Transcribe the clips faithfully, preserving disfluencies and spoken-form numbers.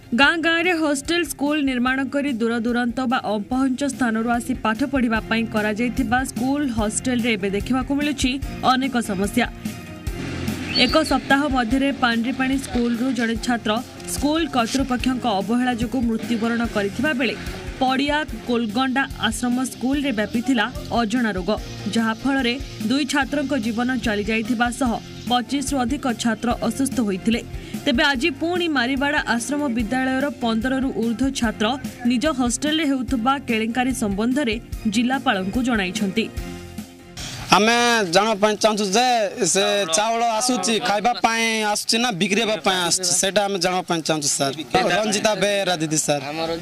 गाँ गाँव में हॉस्टल स्कूल निर्माण कर दूर दूरांत बा अपहंच स्थान आसी पाठ पढ़ाई करा जायथिबा स्कूल हॉस्टल रे एबे देखिबाकु मिलुछि अनेक समस्या। एक सप्ताह मध्य पांड्रीपाणी स्कूल रु जड़े छात्र स्कूल कर्तृपक्ष अवहेला जो मृत्युवरण करथिबा बेले पड़िया कोलगंडा आश्रम स्कूल रे व्यापीथिला अजणा रोग, जहा फल दुई छात्रों जीवन चली जाइथिबा सह पच्चीस रु अधिक छात्र असुस्थ होइथिले। तेबे आज पुणी मारिवाड़ा आश्रम विद्यालयर पंद्रह रु ऊर्ध्व छात्र निज हॉस्टल रे हेउथबा केलेंकारी संबंध में जिलापालंकु जणाइछंती। आमे जाना चाहूँ जे से चावल आसूची खाइबा पाए आसूची ना बिक्रीबा पाए आसूची सेटा हम जाना चाहूँ सर। रंजिता बेरा दीदी सर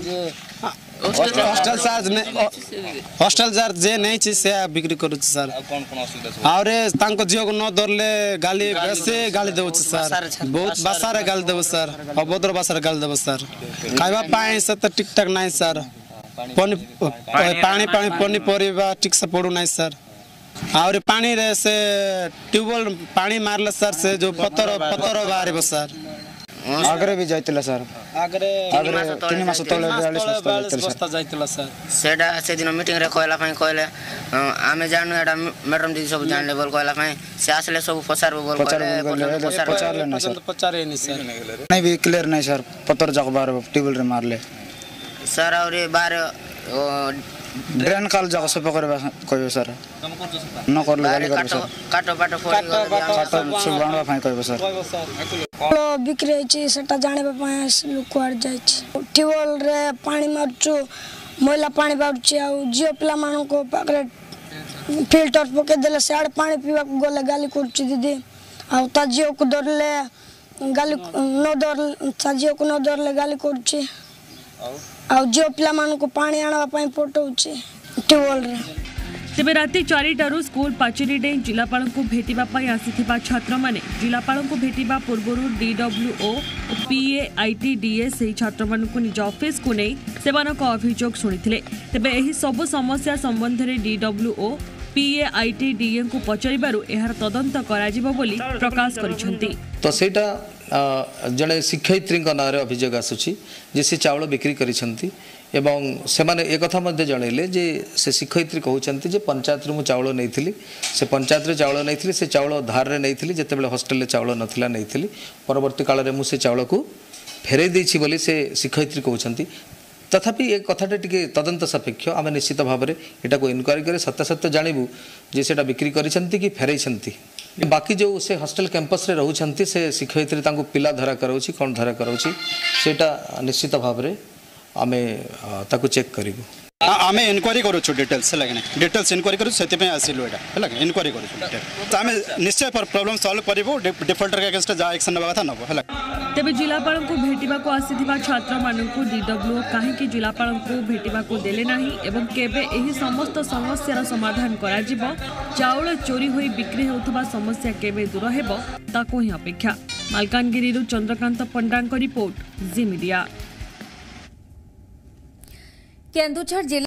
हॉस्टल चार्ज ने हॉस्टल चार्ज जे नहीं छी से बिक्री करू सर। और तांको जियो को न दरले गाली बेसे गाली देउ सर, बहुत बासारे गाली देउ सर, अभद्र बासारे गाली देउ सर। खाइबा पाए से तो ठीक ठाक नहीं सर, पानी पानी पानी पानी परिबा ठीक से पड़ू नहीं सर। और पानी रे से ट्यूबवेल पानी मारले सर से जो पत्थर पत्थर बाहर सर। आगरे भी जाइतला सर, आगरे आगरे तीन मास तले बयालीस बस्ता जाइतला सर। सेडा से दिन मीटिंग रे कहला पई कहले आमे जानु एडा मैडम जी सब जानले बोल कहला पई से आसले सब पचार बोल कहले पचार लेना सर, पचार नहीं सर नहीं भी क्लियर नहीं सर। पत्थर जक बार ट्यूबवेल रे मारले सर। और बाहर ड्रेन काल जगह सब करबा कहबो सर, न करले गाली करबो सर। काटो पाटो फोड़ी काटो सब बांडवा फाई कहबो सर। लो बिक्री छि सेटा जानेबा पाए लोक आर जाय छि। ट्यूबवेल रे पानी मारछु मैला पानी बाउछि आ जियो पिला मानन को पाकरे फिल्टर पके देले साड पानी पीवा गले गाली करछि दीदी। आ ता जियो को दरले गाली न दर ता जियो को न दरले गाली करछि आ जियो पिला मानन को पानी आनबा पाए पटौछि ट्यूबवेल रे। तेबे राति चारिटारू स्कूल पाचेरी डे जिलापाल को भेटिबा पाई आसीथिबा छात्र माने जिलापाल को भेटिबा पूर्वरु डीडब्ल्यूओ पीए आईटीडीएस से छात्र मानकु निज ऑफिस को नै सेमानक अभियोग सुनिथिले। तेबे एही सब समस्या संबंध रे डीडब्ल्यूओ पीए आईटीडीए को पचरिबारु एहार तदंत कराजिबो बोली प्रकाश करिसंती। तो सेटा जड़े शिक्षयित्री नारे अभियोग आसूची जे से चावल बिक्री करिसंती एवं से माने एक कथा मध्य जनइले जे से शिक्षयित्री कहउचंती जे पंचायत रु चावल नैथिली से पंचायत रे चावल नैथिली से चावल धार रे नैथिली जते बेले हॉस्टल रे चावल नथिला नैथिली परवर्ती काल रे मु से चावल को फेरै दैछि बोली से शिक्षयित्री कहउचंती। तथापि एक कथाटे टिके तदंत सापेक्ष आम निश्चित भाव में एटा को इनक्वारी करे सत्य सत्य जानबू जे सेटा बिक्री करिसंती कि फेरैसंती। बाकी जो से हॉस्टल कैंपस रे रहउछंती से शिक्षयित्री तांको पिला धरा कराउछि कोन धरा कराउछि सेटा निश्चित भाव में आमे ताको चेक करिबु। आमे इनक्वारी करू छु डिटेल्स लागने डिटेल्स इनक्वारी करू सेति पे आसिलु एटा हला इनक्वारी करू छु डिटेल आमे निश्चय पर प्रॉब्लम सॉल्व करिवो डिफॉल्टर के अगेंस्ट जा एक्शन नबा था नबो हला। तेबे जिलापाल को भेटिबा को आसीथिबा छात्र मानकु डीडब्ल्यूओ काहे कि जिलापाल को भेटिबा को देले नाही एवं केबे एही समस्त समस्यार समाधान करा जिवो चावल चोरी होई बिक्री होतबा समस्या केबे दूर हेबो ताको ही अपेक्षा। मालकानगिरी रु चंद्रकांत पंडांक रिपोर्ट जी मीडिया। केन्दुझर जिला